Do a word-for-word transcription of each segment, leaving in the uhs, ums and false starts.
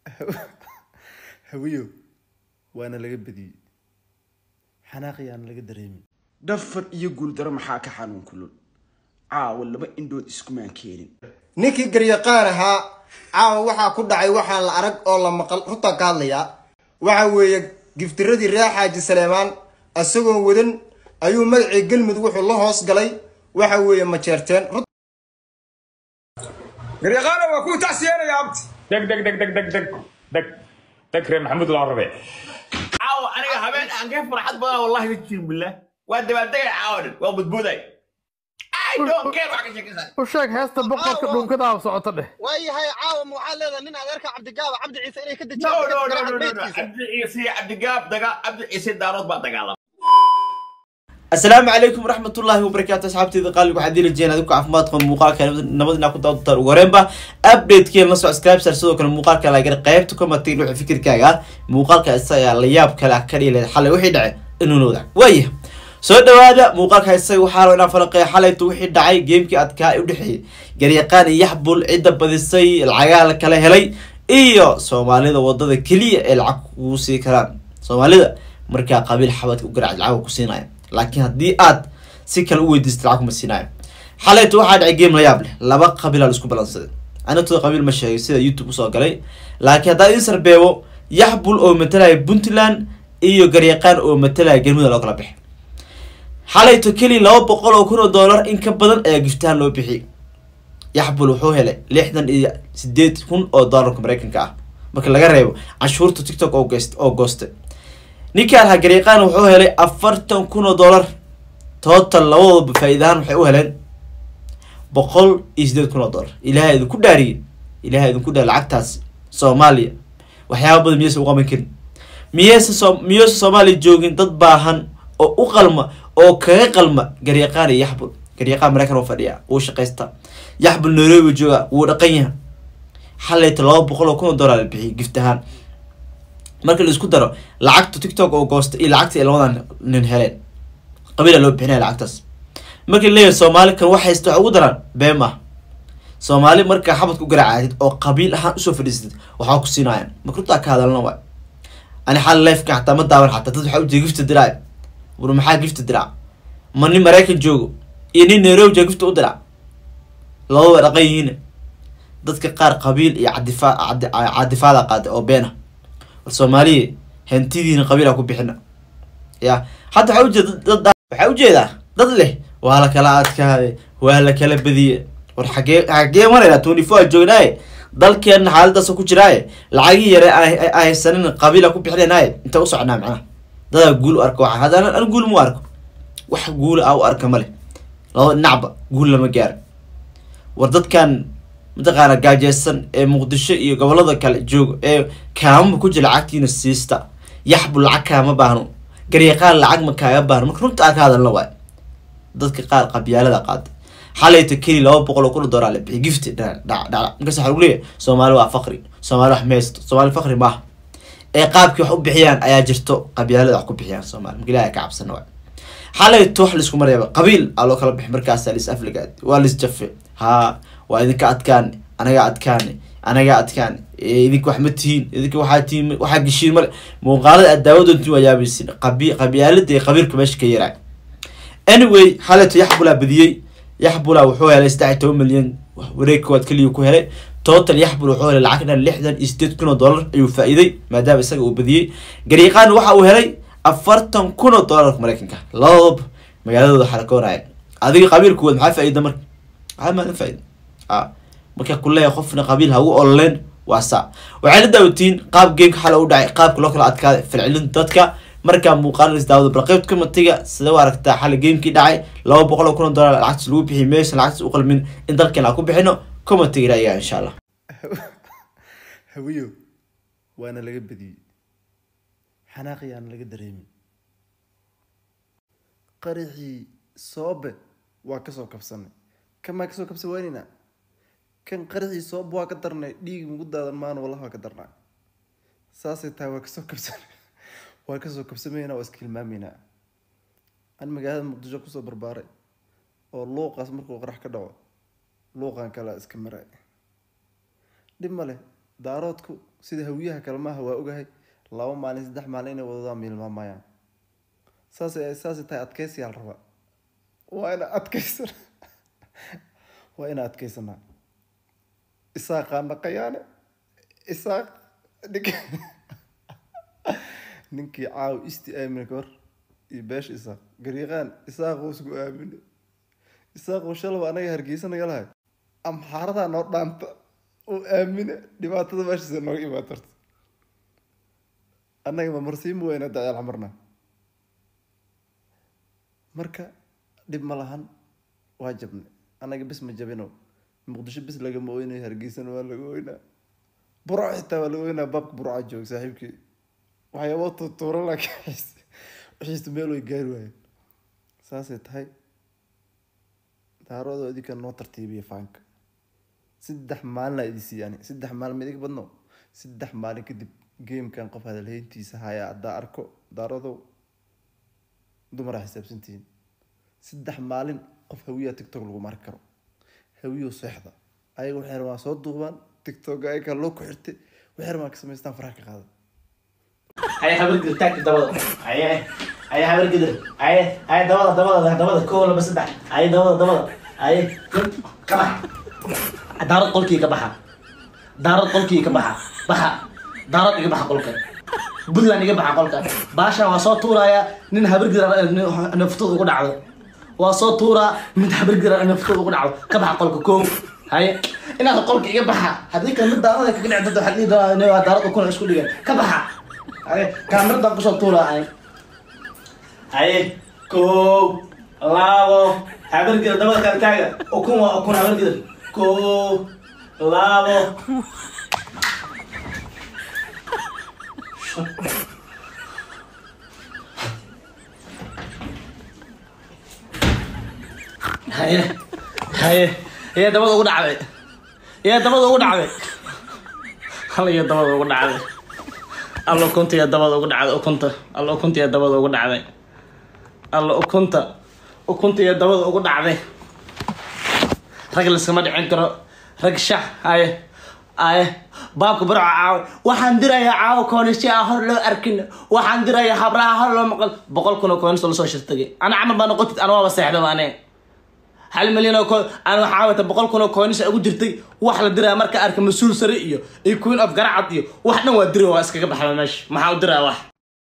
hawiyo waana laga badiyey xanaaqiyaan laga dareemin dhafar iyo guul daro maxaa ka xanuun kulul caawa laba indhood isku maan keenin ninkii garyaqaan ahaa caawa waxaa ku dhacay waxaan la arag oo la maqal runta ka hadlaya waxa weeye giftiradii reer xaaji Saleemaan asagoo wadan ayuu magacii galmud wuxuu la hoos galay waxa weeye ma jeerteen garyaqaan waa ku tacsiyeenaya abti دق دق دق دق دق دق دق تكرم محمود العربي عاو انا هبين ان كيف فرحت بقى والله يجيب بالله وانت بدي عاود وبدبودي I don't care what you say وشاك هاستا بقر كدون كدا وسعوت له واي هاي عاو معلده نين ادرك عبد القاب عبد عيسى اني كدي نو نو نو نو عبد عيسى عبد القاب دقا عبد عيسى دارود با دقاله السلام عليكم ورحمة الله وبركاته أصحابتي ذي قالوا عديل الجين هذوك عفماتكم مقالك نبضنا كنت أضطر وغريبة أبديت كي نص سكرايب سرسوه كان مقالك لا يقدر قيبتكم أتيلوا فكر كاجا مقالك السيا اللياب كلا كريه للحل وحيد إنه نودع ويه سود هذا مقالك السيا وحاله أنا فرق حالة توحيد دعي جيم كي أتكا ودحي جريقان يحبل عدة بدي السيا العيال كلا هلي إياه سومالي ذا وضد كلية العكوسي كلام سومالي ذا مركا قبيل حبات وقرع العكوسينا لكن هدي آد سكال أول ديستراكم السيناء حالة واحد عجيم لا يابله لا بقى قبيلة الأسكوب الأنصاري أنا تو قبيل مشاهير سيدا يوتيوب وصل عليه لكن هذا ينسر بيو يحبل أو مثلا بنتلان إيو قريقان أو مثلا جرمود الأقرب به حالة كلي لو بقول أو كونوا دولار إن كبدن أي جفتان لو بحي يحبل وحوهله لحدا سديت كون أو دولار كمريكان كا ممكن لقريبه عشور تو تيك توك أو جست أو جوست ninkaan ha gariiqaan wuxuu helay afartan kun oo dollar total labadaba bafaa'iidaan waxay u heleen boqol iyo sideed kun oo dollar ilaahay idinku dhaariye ilaahay idinku dhaar lacagtaas Soomaaliya waxyaabo badan miyaysan u qaban karin miyaysan soo miyaysan Soomaaliya joogin dad baahan oo u qalma oo kaga qalma gariiqaan iyo yaxbul gariiqaan Mareykan oo fadhiya oo shaqeysta yaxbul Nairobi jooga wuu dhaqan yahay xalayta laba boqol oo kun oo dollar bixi giftahan marka la isku daro lacagta TikTok oo goosto iyo lacagta labadan nin heleen qabiila loo bixinay lacagtaas marka leeyahay Soomaali kan wax haysto ugu daran beema Soomaali marka xabad ku garaacay oo qabiil ahaan u soo fadhiistay waxa ku siinayaan marka taa ka hadalna waa ani xal life ka xataa ma daawan xataa dad waxa u jeey gift diraa war maxaa gift diraa mani Mareykan joogo iyo nin Nairobi joogo gift u diraa loo waraqayeen dadka qaar qabiil iyo cadifaa cadifaada qaad oo beena Soomaaliya hantidiina qabiila ku bixina ya hadda waxa u jeeda waxa u jeeda dad leh waa la kala adkaaday waa la kala badiyay war xagee xagee marayna twenty four joognay dalkeena xaaladaas ku jiray lacagi yare ay ay sanin qabiila ku bixinay inta u socnaa macna dad guul arko waxa hadana aan guul mu arko wax guul aw arka male loo nacba guul lama gaar war dadkan متقارا جاجسن مقدشة iyo gobolada kale joog ee kaama ku jira lacagtiina siista yaxbul lacag ma baahno gariiqaan lacag ma kaaga baahno marka runta ka hadalna way dadka qaar qabyaalada qaad xalayta keli laba boqol oo kun oo dollar bixi gift dhac dhac marka sax ugu leeyahay Soomaali waa faqri Soomaali wax meesto Soomaali faqri ma ee qaabkii wax u bixiyaan ayaa jirto qabyaalada wax ku bixiyaan Soomaali marka ilaahay ka cabsan way xalayta wax la isku marayba qabiil alo kala bixi markaas lis Afrikaad waa lis jafe ha وإذا كأتكان أنا كأتكان أنا كأتكان إذا كوحمتين إذا كوحاتين وحق الشيء مل مقالة الداود أنتوا يا بيسين قبي قبيلة دي قبيل كماش كيرع anyway حالة يحبوا بديه يحبوا وحوه على استعتوا مليون وريك وات كل يوم كهلا توتال يحبوا وحوه العقد اللي حدا يستيت كنا دولار أيوة فائدة ما دام يسقى وبديه قريقان وحوه هلي أفرتن كنا دولار مريكن كه لاب مقالة حركون عين هذه قبيل كود معاه فائدة مر هذا ما فائدة آه marka kullee qofna qabiil ha u online waasa waxa la dawtiin qaab game xal u dhacay qaabka loo kala adkaaday falcelin dadka marka muuqaal is daawada balqeybta kamatiga sida u aragtaa xal game-kii dhacay laba boqol oo kun oo dollar lacag lagu bixiyay meesha lacag u qalmin in dalkeena ku bixino kamatiga raayiga insha Allah hawiyo waana laga badiyay xanaaqiyaan laga dareemin qarixi soobe waa ka soo kabsanay kama ka soo kabsan waynina kan qarixi soob waa ka darnay dhiig ugu daadan maan wallahi ka darnaa saasay taa waa ka soo kabsan waa ka soo kabsamayna waa iska ilmaamayna an magaalada Muqdisho ku soo barbaaray oo luuqaas markuu qarax ka dhaco luuqan kala iska maray dib male daaroodku sida hawiyaha kale maaha waa ogahay laba maalin saddex maalin inay wadadaan miilmaamayaan saasay saasay tahay adkaysiyaa la rabaa waa ina adkaysana waa ina adkaysanaa isaaqaana qayaane isaaq ninki ninkii caaw isti aamin ka hor iyo beesha isaaq gariiqaan isaaq uu isku aaminay isaaq uu shalaba anaga hargeysa naga lahay amxaaradaa noo dhaanta uu aamine dhibaatada meeshiisa nooga imaatarta annaga ma marsiin weyna dacaal xamarna marka dhib ma lahan waa jabne annaga bis ma jabino muqdisho bis lagama oynayo hargeysana waa laga oynaa burco xitaa waa laga oynaa baabka burca joog saaxiibkii waxyaabo tuura laakiin wixiisa meel way gaari waayeen saasay tahay daarooda idinka noo tartiibiya faanka saddex maalin aa idin siiyaan saddex maalin ma idinka badno saddex maalin kadib gamekan qof hadalhayntiisa haya haddaa arko daaroodow dumaraa xisaabsantihiin saddex maalin qof hawiyaa tiktok lagu mari karo hawiyo seexda ayaga waxay rabaan soo duubaan tiktok ayaga loo ku xirtay waxay rabaan ka samaystaan faraha ka qaada هاي حبر قدر تاك دبضة هاي هاي حبر قدر هاي هاي دبضة دبضة دبضة كولا بس ده هاي دبضة دبضة هاي كبح دار قلكي كبحة دار قلكي كبحة بحة دار كبحة قلك بدلا نجبحة قلك باشا وصوت طورا يا نين حبر قدر نفتوق وقول عضو وصوت طورا من حبر قدر نفتوق وقول عضو كبحة قلك كوم هاي إنها قلك كبحة هذيك من دار كنا عدد حدي دار دار تكون إيش كل كبحة هاي كاميرا دقة صوتورة هاي هاي كو لاو حبر كده دبل كارتاجا أكون أكون حبر كده كو لاو هاي هاي هي دبل أقول عبي هي دبل أقول عبي هلا هي دبل أقول عبي الله كنت يا دبل وقول عاد وكنت الله كنت يا دبل وقول عاد الله وكنت وكنت يا دبل وقول عاد رجل السماد عنكر رجل شح هاي هاي بابك برع عاو وحندرا يا عاو كون شيء هر لو أركن وحندرا يا حبرا هر لو مقل بقول كنا كون سول سوشي تجي أنا عمل بنا قلت أنا ما بساعد أنا هل مليون كون أنا حاولت بقول كنا كون شيء أقول جرتي واحد درا مركا أركن مسؤول سرية يكون أفكار عطيه واحد ودري واسك قبل ماشي ما حاول درا واحد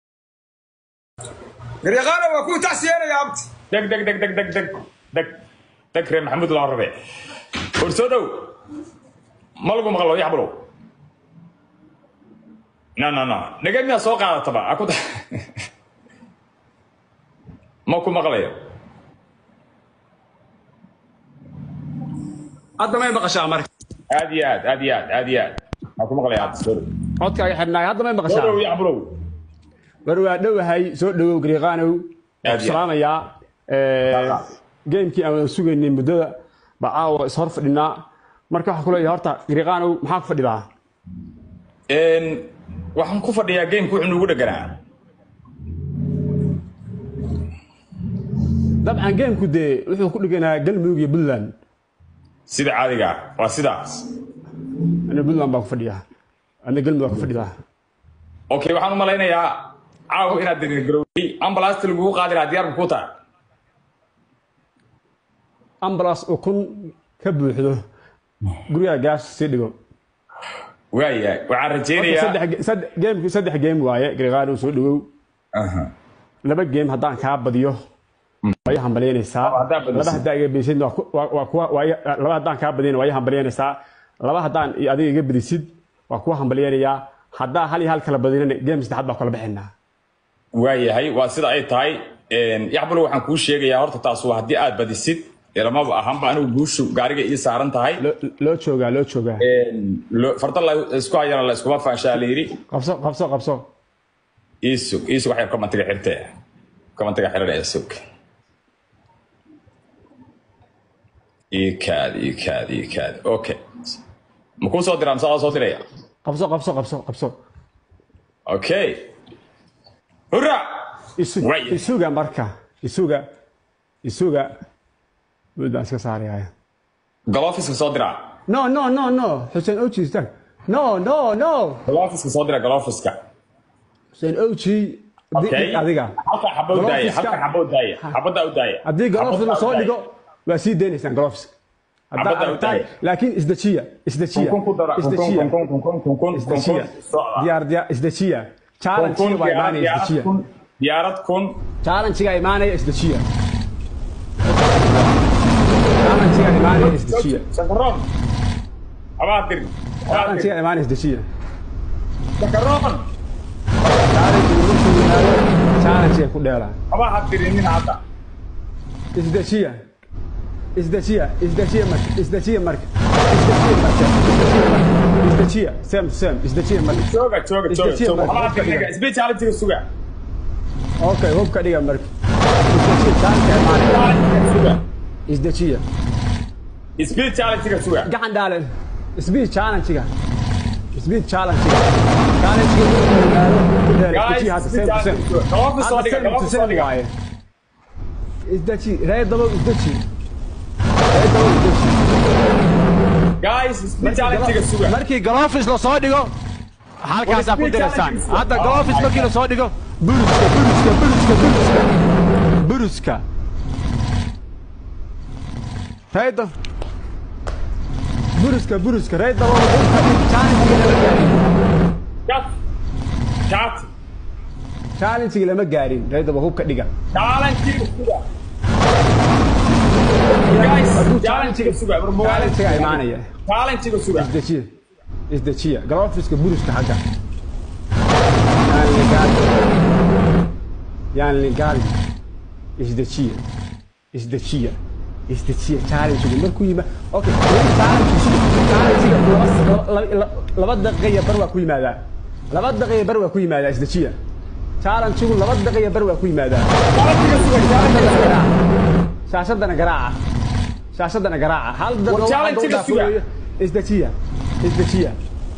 غريغانا وكو تحسيانا يا عبد دق دق دق دق دق دق دق دق ريم محمود العربي ورسودو مالكو مغلو يحبلو نا نا نا نجمع سوق على طبعا أكو ماكو مغلية هذا ما يبقى شيء مرك عاديات عاديات عاديات ماكو مغليات سوري codka ay xidhnay hadda ma maqashaa سوري يحبلو war waa dhowahay soo dhawow Gariiqaanow salaamaya ee gamekii aan sugaynay muddada bacaawo is hor fadhinaa marka waxa kula horta Gariiqaanow maxaa ku fadhidaa een waxaan ku fadhiyaa gameka wuxuu nagu dhaganaa dabcan gameku de wuxuu ku dhiganaa galmudug iyo Puntland sida caadiga waa sidaas ana Puntland baa ku fadhiyaa ana galmudug ku fadhidaa okay waxaan u malaynayaa caawa inaad degay garowday ambulance lagu qaadiraa diyaar ku tahay ambulance oo kun ka buuxdo guriga gaas si dhigo waaya waxaan rajeynayaa saddex saddex game saddex game waaye Gariiqaanow soo dhawow aha laba game haddaan ka badiyo way hambaleenaysaa laba hadaa iga badisid waa kuwa laba haddaan ka badin way hambaleenaysaa laba haddaan adiga iga badisid waa kuwa hambaleenaya haddaa hal iyo hal kala badinana game saddexaad baa kala bixinaa waayahay waa sida ay tahay een yaxbalo waxaan kuu sheegayaa horta taas waa haddii aad badisid ilamaba ahanba anigu guushu gaariga ii saaran tahay loo joogaa loo joogaa een farta la isku hayana la iskuma faanshaa la yiri qabso qabso qabso isu isu waxay commentiga xirtay commentiga xirada isuk إيكاد إيكاد إيكاد أوكي مكون صوت درام صوت صوت ليا قبصو قبصو قبصو قبصو أوكي هرا يسوقا مركا يسوقا يسوقا بدا اسكا صار يا قلافيس صوت درام نو نو نو نو حسين اوتشي استاك no no no galoofiska soo dira galoofiska Hussein Ochi okay adiga halka xabo u daaya halka xabo u daaya xabada u daaya haddii galoofis la soo dhigo waa sii deynaysaan galoofis Xabada u daaya. laakiin isdajiya isdajiya kun kun dara kun isdajiya kun kun kun kun kun isdajiya diyaar diyaar isdajiya challenge kun waa imaanaya isdajiya diyaarad kun challenge ga imaanaya isdajiya challenge ga imaanaya isdajiya sakaroon abaadir challenge ga imaanaya isdajiya sakaroon challenge ku dheela abaadir nin hada isdajiya isdajiya isdajiya marka isdajiya marka isdajiya marka isdajiya sam sam isdajiya marka jooga jooga jooga jooga abaadir niga isbee challenge ga suga okay hubka dhiga marka isdajiya challenge imaanaya suga isdajiya isbee challenge ga suga gacan dhaalan isbee challenge ga isbee challenge ga challenge ga ku dheela isdajiya hada sam sam galoofiska soo dhiga galoofiska soo dhiga isdajiya reer dabo isdajiya guys isbee challenge ga suga markii galoofis la soo dhigo halkaasaa ku diraysaan hadda galoofis markii la soo dhigo buruska buruska buruska buruska buruska reedo buruska buruska reedo challenge lama gaarin kat kat challenge lama gaarin reedo hubka dhiga challenge ga suga guys challenge ga suga challenge ga imaanaya challenge ga suga isdajiya isdajiya galoofiska buruska xagga yani gaal yani gaal isdajiya isdajiya isdajiya challenge markuu yima okay challenge challenge laba daqiiqo bar waa ku yimaadaa laba daqiiqo bar waa ku yimaadaa isdajiya challenge laba daqiiqo bar waa ku yimaadaa shaashadana garaaca shaashadana garaaca hal daqiiqo challenge ga suga isdajiya isdajiya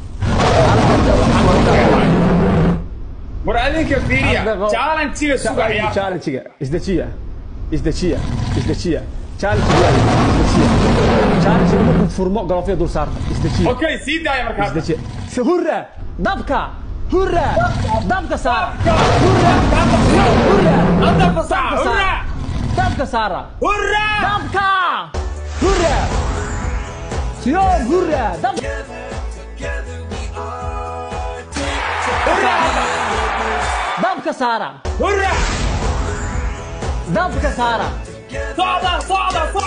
war adinka fiiriya challenge ga suga ya challenge ga isdajiya isdajiya isdajiya challenge ga isdajiya challenge ga ku furmo galofya dul saarta isdajiya okay sii daaya markaa isdajiya hurra dabka hurra dabka saara hurra hurra dabka saara hurra dabka saara hurra dabka hurra Siyon hurra dabka dabka saara hurra dabka saara socda socda socda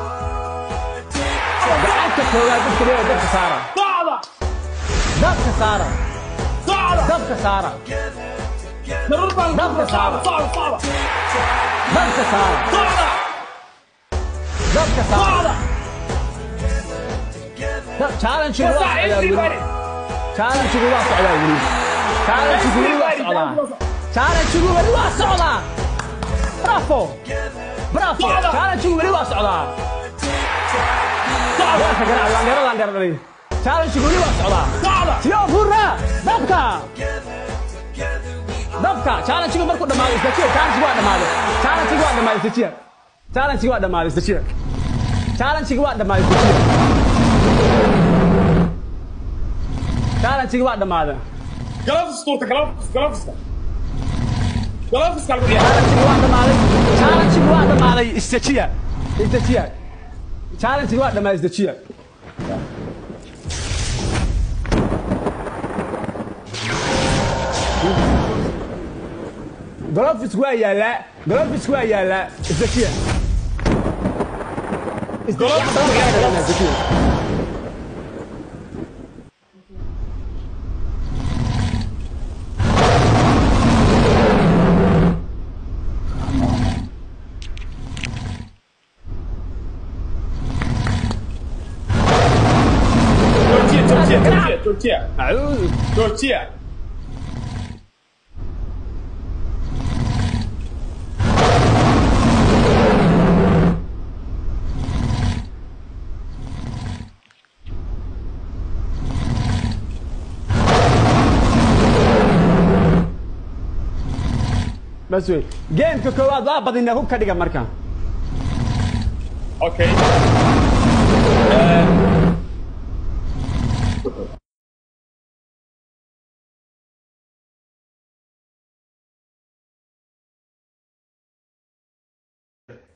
gacanta koowaad dadka leeyahay dabka saara socda dabka saara socda dabka saara dabka dabka saara socda socda dabka saara socda dabka saara socda challenge waa socdaa weli challenge waa socdaa weli challenge weli waa socdaa challenge weli waa socdaa bravo bravo challenge weli waa socdaa waa ka garaa langara langara dhalay challenge weli waa socdaa siyo hurra dabka dabka challenge markuu dhamaado isdajiya challenge waa dhamaado challenge waa dhamaado isdajiya challenge waa dhamaado isdajiya challenge waa dhamaado isdajiya challenge waa dhamaado galofis tuurta galofis galofiska galofiska lagu dhiyaa challenge waa dhamaaday challenge waa dhamaaday isdajiya isdajiya challenge waa dhamaaday isdajiya galofis waa yaala galofis waa yaala isdajiya galofis waa yaala isdajiya Turkiya Turkiya أعوذ Turkiya بس وي جيم كواد waa badina hub ka dhiga marka okay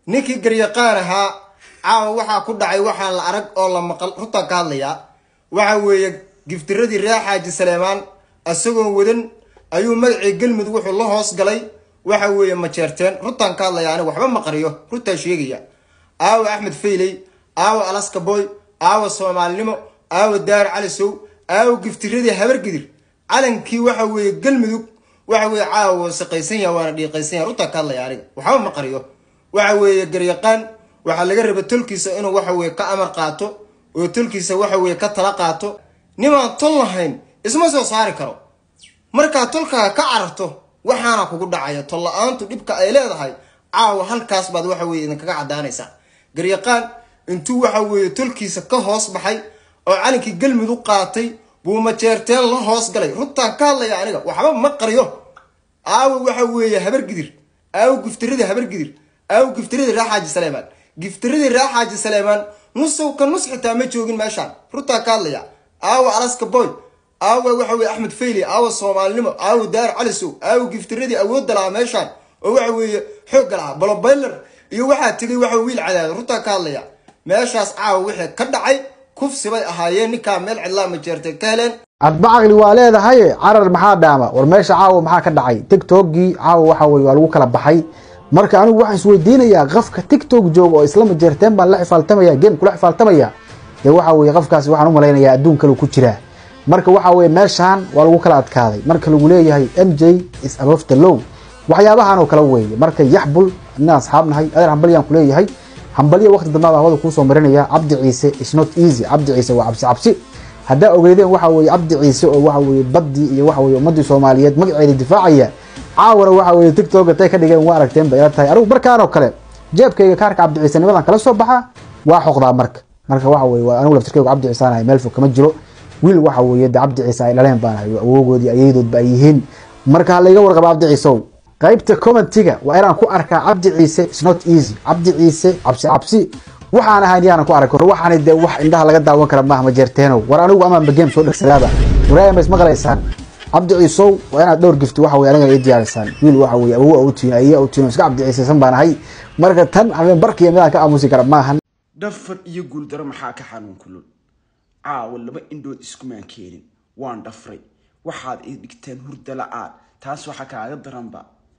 ninkii garyaqaan ahaa caawa waxaa ku dhacay waxaan la arag oo la maqal runtaan ka hadlayaa waxa weeye giftiradii reer xaaji saleemaan isagoon wadan ayuu magacii galmudug wuxuu la hoos galay waxa weeye ma jeerteen runtaan ka hadlayaa aniga waxba ma qariyo runtaan sheegaya aawa axmed fayley aawa alaska boy aawa soomaalinimo aawa daar cali sow aawa giftiradii habargidir calankii waxa weeye galmudug waxa weeye caawa saqaysan yahay waana dhiiqaysan yahay runtaan ka hadlayaa aniga waxba ma qariyo waxa weeye garyaqaan waxaa laga raba tolkiisa inuu waxa weeye ka amar qaato oo tolkiisa waxa weeye ka tala qaato nimaan tol lahayn isma soo saari karo markaa tolkaaga ka cararto waxaana kugu dhacaya tol la-aantu dhibka ay leedahay caawa halkaas baad waxa weeye idinkaga caddaanaysaa garyaqaan intuu waxa weeye tolkiisa ka hoos baxay oo calankii galmudug qaatay buu ma jeerteen la hoos galay runtaan ka hadlaya aniga waxba ma qariyo aawa waxa weeye habargidir aawa giftiradii habargidir aawa giftiradii reer xaaji saleemaan giftiradii reer xaaji saleemaan nusow ka nus xitaa ma joogin meeshaan runtaan ka hadlaya aawa alaska boy aawa waxa weeye axmed fayli aawa soomaalinimo aawa daar cali sow aawa giftiradii awoodda lahaa meeshaan oo waxa weeye xoogga lahaa balobayler iyo waxaa tegay waxa wiil cadaada runtaan ka hadlaya meeshaas caawa wixii ka dhacay kufsi bay ahaayeen ninkaa meel cidlaa ma jeertay ka heleen adba caqli waa leedahay carar maxaa dhaama war meesha caawa maxaa ka dhacay tiktokgii caawa waxa weeye waa lagu kala baxay marka anigu waxaan isweydiinayaa qofka tiktok jooga oo isla ma jeerteen baan la xifaaltamaya game kula xifaaltamaya dee waxa weeye qofkaasi waxaan u malaynayaa adduun kale ku jiraa marka waxa weeye meeshaan waa lagu kala adkaaday marka lagu leeyahay m j is above the law waxyaabahan oo kala weeye marka yaxbul inaan asxaabnahay adeer hambaliyaan ku leeyahay hambaliya waqti dambaad hawada kuu soo marinaya cabdi ciise is not easy cabdi ciise waa cabsi cabsi haddaa ogeydeen waxa weeye cabdi ciise oo waxa weeye baddii iyo waxa weeye ummaddii soomaaliyeed magaceeda difaacaya caawana waxa weeye tiktok tay ka dhigeen waa aragteen bay ila tahay anigu markaan oo kale jeebkayga kaarka cabdi ciise nimadan kala soo baxa waa xoqdaa marka marka waxa weeye waa anigu laftirkaygu cabdi ciise anahay meel fog kama jiro wiil waxa weeye da cabdi ciise ay dhaleen baan ahay awoogoodii ayadoodba ay yihiin marka ha layga warqaba cabdi ciisow qaybta commentiga waa inaan ku arkaa cabdi ciise is not easy cabdi ciise cabsi cabsi waxaan ahayn yaanan ku arko waxaan de wax indhaha laga daawan kara maaha ma jeerteeno war anigu ama game soo dhagsadaaba waraayama isma qalaysaan cabdi ciisow waa inaad dhowr gifti waxa weeye aniga ay diyaarisan wiil waxa weeye awow u tiin ayaa u tiin iska cabdi ciise san baan ahay marka tan habeen barkiya midaan ka aamusi kara maahan dhafar iyo guul daro maxaa ka xanuun kulul caawa laba indhood iskumaan keenin waan dhafray waxaad ii dhigteen hurda la'aan taas waxa kaaga daranba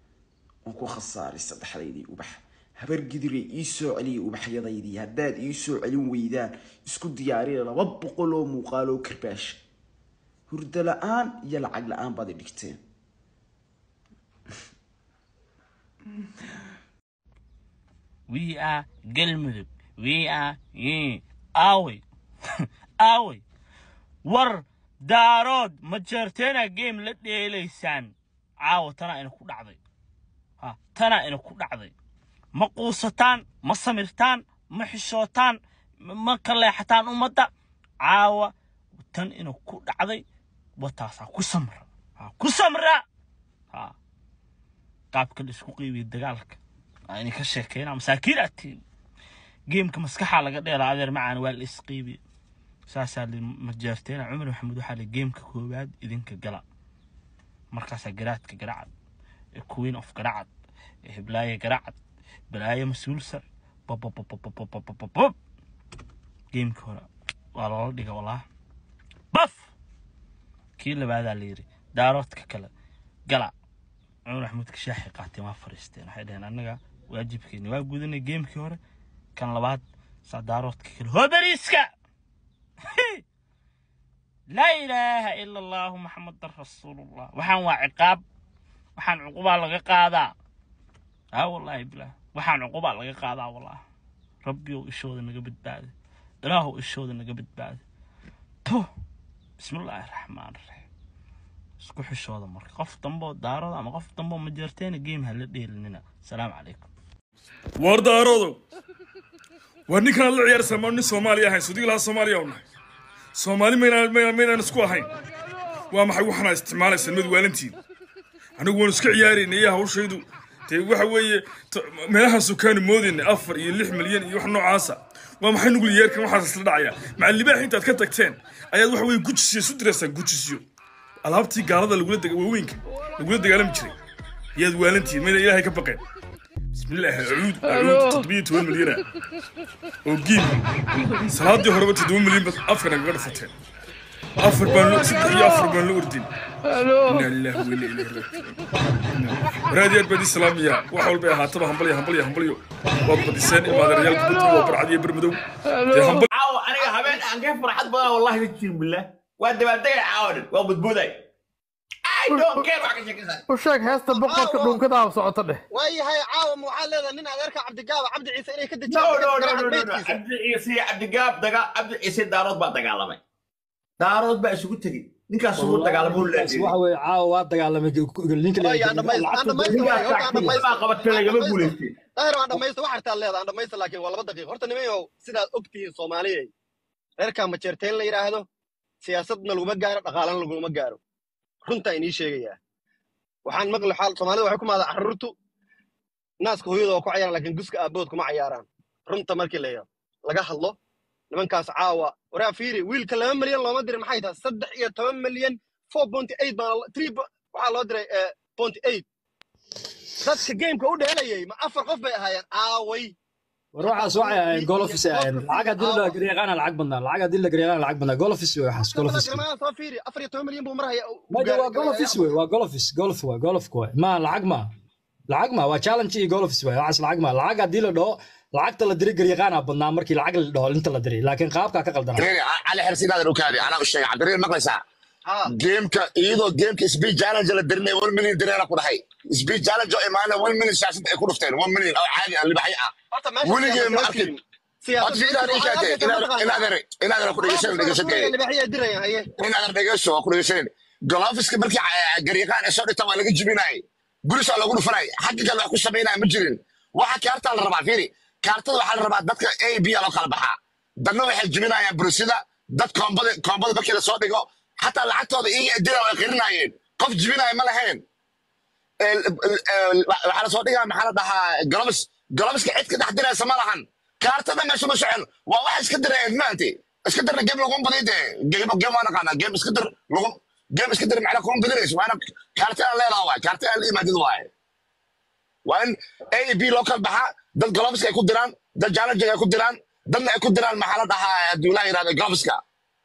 ku khasaaray saddexdaydii ubax habar gidiray ii soo celiyay ubaxyadaydii haddaad ii soo celin weydaan isku diyaariya laba boqol oo muuqaal oo karbaash hurda la'aan iyo lacag la'aan baad i dhigteen we are galmudug we are aaway aaway war daarood ma jeerteena game la dheelaysaan caawa tana ina ku dhacday tana ina ku dhacday ma quusataan ma samirtaan ma xishootaan ma kaleexataan ummadda caawa tan ina ku dhacday wataasaa ku samra ku samra qaabka la isku qiibiya dagaalka ayna ka sheekeynaa masaakiin atiin geemka maskaxa laga dheelaa adeer macaan waa la isqiibiya saasaa ma jeerteena cumar maxamuud waxaa la geemka koowaad idinka gala markaasaa garaadka garacad queen of garacad هبلاية قرعت بلاية مسؤول سر بب بب بب بب بب بب بب جيم كورة والله ديك والله بف كيل بعد عليري دارت ككلا قلع عمر أحمد كشاحي قاتي ما فرستين حيدين أنا واجب كيني واجب إن جيم كورة كان لبعض صدارت ككلا هو بريسكا لا إله إلا الله محمد رسول الله وحن وعقاب وحن عقوبة لقى قادا اه والله بلا waxaan cuquba laga qaadaa wallaah rabbiyo ishooda naga badbaado ilaahu ishooda naga badbaado to bismillaahir rahmaanir rahiim isku xishooda marka qof dambo daarada ama qof dambo ma jeerteen game hal dheelinina salaam calaykum war daarado war ninkan la ciyaar sameeyay Soomaaliya ahay suudiga la Soomaaliya una Soomaali meena meena isku ahayn waa maxay waxana isticmaalaysan mid waalantiin anigu waan isku ciyaarinay hawshaydu تي waxa weeye meelaha sukaan moodin afar iyo lix milyan iyo wax noocaasa waa maxay nugu yeerkan waxa isla dhacaya macallibaax intaad ka tagteen ayaad waxa weeye gujisiyo sudrasan gujisiyo alaabtii gaalada lagu la dagaalay weynka lagu la dagaalam jiray yaad waalantii meel ilaahay ka baqeen بسم الله عود عود تطبيق توين مليون وجيم صلاة دي هربت تدوم مليون بس أفر أنا قاعد فتح أفر بنلو سيدي أفر بنلو أردين إن الله وإنا إليه راجعون راديات بدي سلام يا وحول بيها هاتبا همبلي همبلي همبلي وبدي سن ما دريال كبتو وبرعدي برمدو همبلي عاو أنا هبين أنجح فرحت بنا والله يتشين بالله وأنت بدي عاود وبتبودي I don't care wax ka sheekaysan وشاك هاستا بقرك دون كذا وسعته ده واي هاي عاوم waxaa leedahay nin adeerka cabdigaab cabdi ciise inay ka no no no no no cabdi ciise cabdigaab daga cabdi ciise daarood baa dagaalamay daarood baa isugu tagay ninkaas uu dagaalamay uu leeyahay waxa way caaw waa dagaalamay ninka la yiraahdo ma qabatay lagama guuleysteen daahir waa dhamaysto wax artaa leedahay dhamaysto laakiin waa laba daqiiqo horta nimayow sidaad ogtihiin Soomaaliyeed reerka ma jeerteen la yiraahdo siyaasadna laguma gaaro dhaqaalana laguma gaaro runta inii sheegayaa waxaan maqli xaal Soomaalida waxay ku maadaa carruurtu naaska hooyadooda ku ciyaaraan laakiin guska aabood kuma ciyaaraan runta markii la yaab laga hadlo nimankaas caawa waraa fiiri wiilka laba milyan looma dirin maxay tahay saddex iyo toban milyan four point eight baa three waxaa loo diray point eight dadka gameka u dheelayay ma afar qof bay ahaayeen caaway وروح سواعي جولفيس العقد دل غريقان العقد بدنا العقد دل غريقان العقد بدنا جولفيس وحس جولفيس ما صافيري أفريقيا ثمانية مليون بمرة هي ما جوا جولفيس هو جولفيس جولف هو جولف كوي ما العقد ما العقد ما وتشالنج جولفيس هو عس العقد ما العقد دل ده العقد اللي دري غريقان بدنا مركي العقد ده انت اللي دري لكن قابك كقلدنا على حرسين هذا الوكالي انا وش عبد الرحيم مقلسا جيمك ايدو جيمك سبي جالنج اللي درني واحد مليون دري انا كدحي سبي جالنج جو ايمانا واحد مليون شاشه ay ku dhufteen واحد مليون عادي اللي بحيقه weligeen ma arkin inaad ku dhegeysan inaad dhegeyso ku dhegeysan galaafiska markii gariiqaan ay soo dhigtaan waa laga jibinay bulis waa lagu dhufanay xagga kale wax ku sameynaa ma jirin waxa kaarta la rabaa fiiri kaartada waxa la rabaa dadka A B loo kala baxaa dadna waxay jibinayaan bulisida dad koombada koombada markii la soo dhigo حتى lacagtooda iyaga adila way qirinayeen qof jibinaya ma lahayn waxa la soo dhigaa maxaa la dhahaa galabis galabiska cid ka dhex diraysa ma lahan kaartada meesha ma socon waa wax iska direen maanti iska dirna game lagu badiyay game game waan qana game iska dir lagu game iska dir macna koon badirays waana kaartada leedahay waa kaartada la imaadid waay waan A B local baxa dad galabiska ay ku diraan dad challenge ay ku diraan dadna ay ku diraan maxaa la dhahaa duulaa yiraahdo galabiska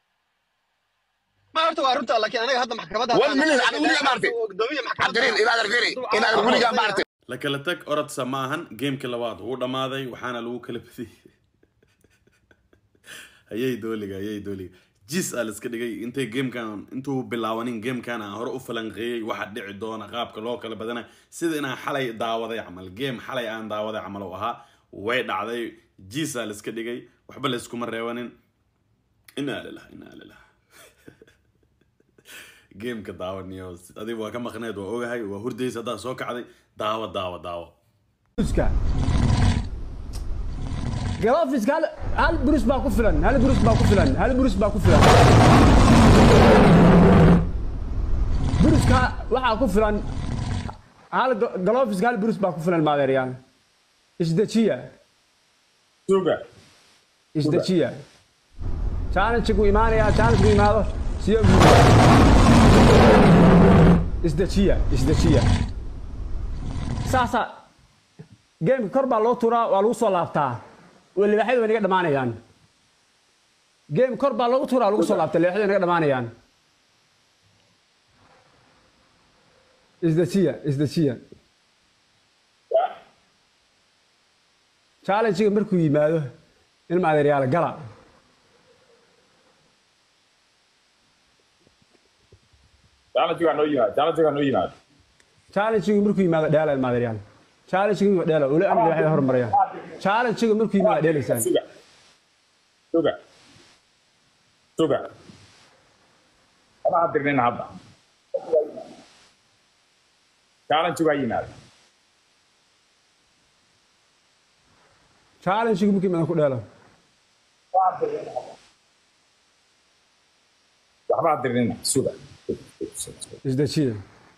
ما أعرف أعرف لكن أنا هذا محكمة وين من أنا ولي ما أعرف عبدالين إلى درفيري إلى ولي ما أعرف لكن لتك أرد سماهن جيم كلوات وده ماذا وحنا لو كلبثي هيي دولي هيي دولي جيس ألس كده جاي أنت جيم كان أنتوا باللاوانين جيم كان هرقوا فلنغي واحد دع دونا غاب كلو كلا بدنا سيدنا حلي دعوة يعمل جيم حلي أن دعوة يعملوها وين عذي جيس ألس كده جاي وحبل اسكم الريوانين إنا لله إنا لله جيم كدعوة نيوز هذه هو كم خناد وأوجهاي وهردي صدا سوق عادي دعوة دعوة دعوة. بروسكا. جرافيس قال هل بروس باكو فلان هل بروس باكو فلان هل بروس باكو فلان. بروسكا واحد باكو فلان هل جرافيس قال بروس باكو فلان ما غير يعني. إيش ده شيء؟ سوقا. إيش ده شيء؟ كان تشكو إيماني يا كان تشكو إيمانه سيم. isdajiya isdajiya saasa game korba loo turaa waa lagu soo laabtaa wali waxay wanaga dhamaanayaan game korba loo turaa lagu soo laabtaa leexda wanaga dhamaanayaan isdajiya isdajiya challenge markuu yimaado in ma adeeryaal gala challenge waa noo yimaad challenge waa noo yimaad challenge markuu yimaado dheelay maadariyan challenge markuu dheelo wala amni waxay hormarayaan challenge markuu yimaado dheelaysaan suga suga suga ama dirnin hadda challenge waa yimaad challenge markuu yimaado ku dheelo waxba dirnin suga isdajiya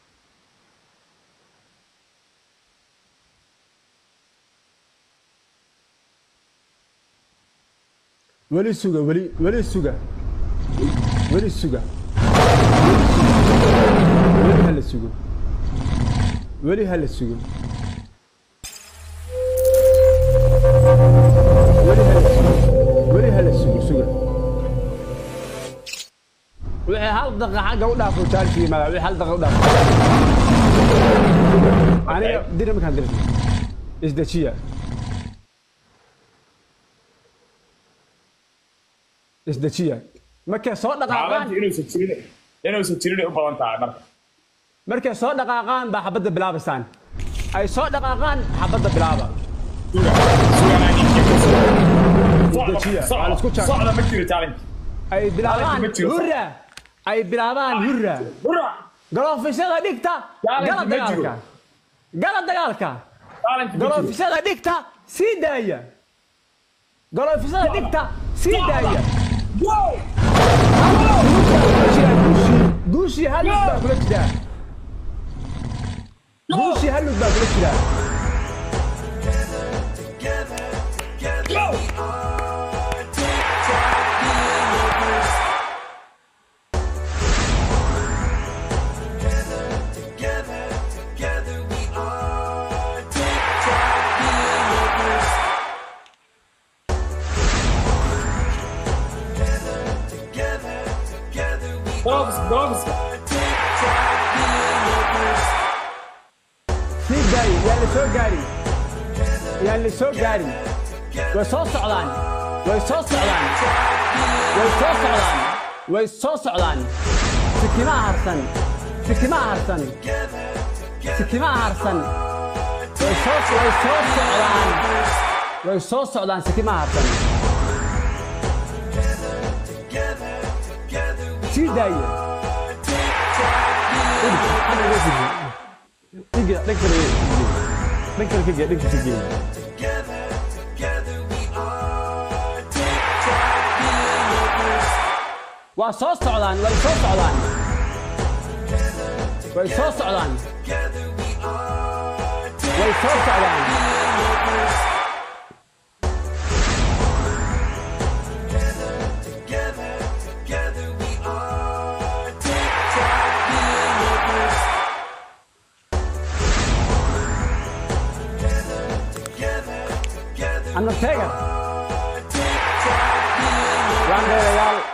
weli suga weli weli suga weli suga weli hala sugo weli hala sugo hal daqiiqo xagga u dhaafo taalkii madaxweyne hal daqiiqo u dhaafo aniga diri markaan dirto isdejiya isdejiya markay soo dhaqaaqaan inuusan jirin inuusan jirin u badan tahay marka markay soo dhaqaaqaan baa xabadda bilaabaysaan ay soo dhaqaaqaan xabadda bilaaba socda ma jiro challenge ay bilaabaan hurra ay bilaabaan hurra hurra galoofisada dhigta gala dagaalka gala dagaalka galoofisada dhigta sii daaya galoofisada dhigta sii daaya guushii hal mid baa kula jiraa guushii hal mid baa kula jiraa Dogs, dogs. sii daaya yaa la soo gaari yaa la soo gaari way soo socdaan way soo socdaan way soo socdaan way soo socdaan sikimaha harsan sikimaha harsan sikimaha harsan way soo way soo socdaan way soo socdaan sikimaha harsan sii daaya Iga, dhegta dhegta dhegta dhegta dhegta dhegta waa soo socdaan way soo socdaan way soo socdaan way soo socdaan Undertaker. Run there, y'all.